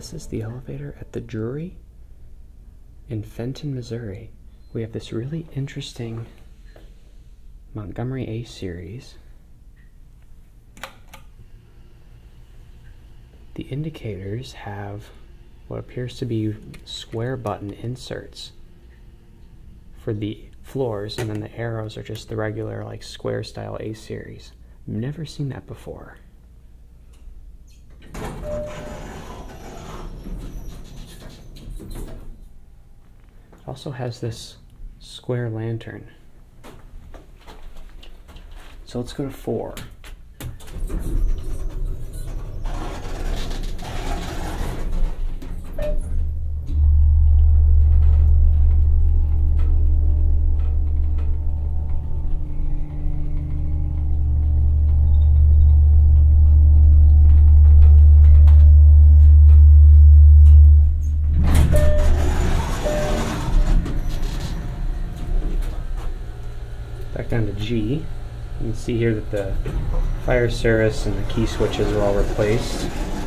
This is the elevator at the Drury in Fenton, Missouri. We have this really interesting Montgomery A series. The indicators have what appears to be square button inserts for the floors, and then the arrows are just the regular like square style A series. Never seen that before. It also has this square lantern. So let's go to 4. Back down to G. You can see here that the fire service and the key switches are all replaced.